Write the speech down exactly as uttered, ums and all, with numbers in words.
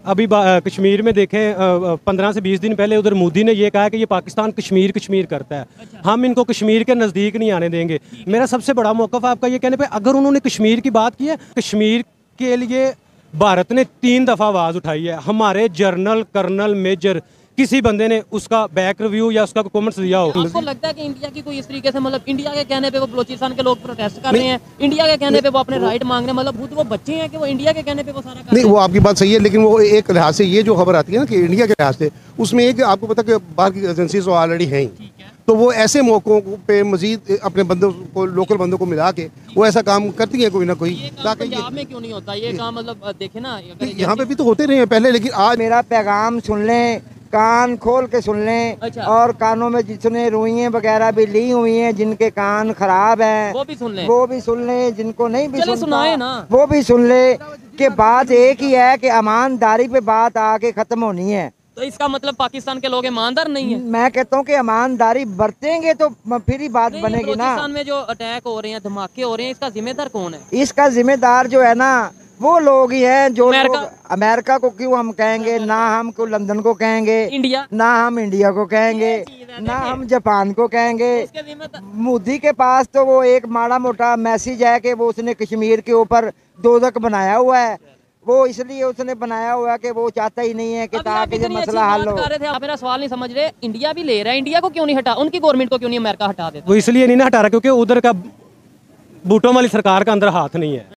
अभी कश्मीर में देखें, पंद्रह से बीस दिन पहले उधर मोदी ने ये कहा कि ये पाकिस्तान कश्मीर कश्मीर करता है। अच्छा। हम इनको कश्मीर के नज़दीक नहीं आने देंगे। मेरा सबसे बड़ा मौक़िफ़ आपका ये कहने पे, अगर उन्होंने कश्मीर की बात की है, कश्मीर के लिए भारत ने तीन दफ़ा आवाज़ उठाई है। हमारे जनरल कर्नल मेजर किसी बंदे ने उसका बैक रिव्यू या उसका कमेंट्स दिया हो? आपको लगता है कि इंडिया की कोई इस तरीके से, मतलब इंडिया के कहने पे वो बलूचिस्तान के लोग प्रोटेस्ट कर रहे हैं, इंडिया के कहने पे वो अपने राइट मांग रहे हैं, मतलब खुद वो बच्चे हैं कि वो इंडिया के कहने पे वो सारा कर नहीं, वो आपकी बात सही है, लेकिन वो एक लिहाज से ये जो खबर आती है ना कि इंडिया के लिहाज से, उसमें एक आपको पता कि बाहर की एजेंसीज ऑलरेडी हैं, तो वो ऐसे मौकों पे मजीद अपने बंदों को, लोकल बंदों को मिला के वो ऐसा काम करती है कोई ना कोई। ताकि पंजाब में क्यों नहीं होता ये काम? मतलब देखे ना, यहाँ पे भी तो होते रहे हैं पहले, लेकिन आज मेरा पैगाम सुन लें, कान खोल के सुन लें। अच्छा। और कानों में जितने रुइयां वगैरह भी ली हुई हैं, जिनके कान खराब हैं वो भी सुन लें, वो भी सुन लें, जिनको नहीं भी सुनता सुनाए ना वो भी सुन ले कि बात एक ही है कि ईमानदारी पे बात आके खत्म होनी है। तो इसका मतलब पाकिस्तान के लोग ईमानदार नहीं है? मैं कहता हूँ कि ईमानदारी बरतेंगे तो फिर ही बात बनेगी ना। पाकिस्तान में जो अटैक हो रहे हैं, धमाके हो रहे हैं, इसका जिम्मेदार कौन है? इसका जिम्मेदार जो है ना वो लोग ही हैं जो अमेरिका, अमेरिका को क्यों हम कहेंगे ना, हम को लंदन को कहेंगे, इंडिया ना हम इंडिया को कहेंगे, ना हम जापान को कहेंगे। मोदी के पास तो वो एक माड़ा मोटा मैसेज है कि वो उसने कश्मीर के ऊपर दोजख बनाया हुआ है। वो इसलिए उसने बनाया हुआ है कि वो चाहता ही नहीं है कि ताकि ये मसला हल हो। आप मेरा सवाल नहीं समझ रहे, इंडिया भी ले रहा है, इंडिया को क्यों नहीं हटा, उनकी गवर्नमेंट को क्यों नहीं अमेरिका हटा देता? वो इसलिए नहीं ना हटा रहा क्योंकि उधर का बूटों वाली सरकार का अंदर हाथ नहीं है।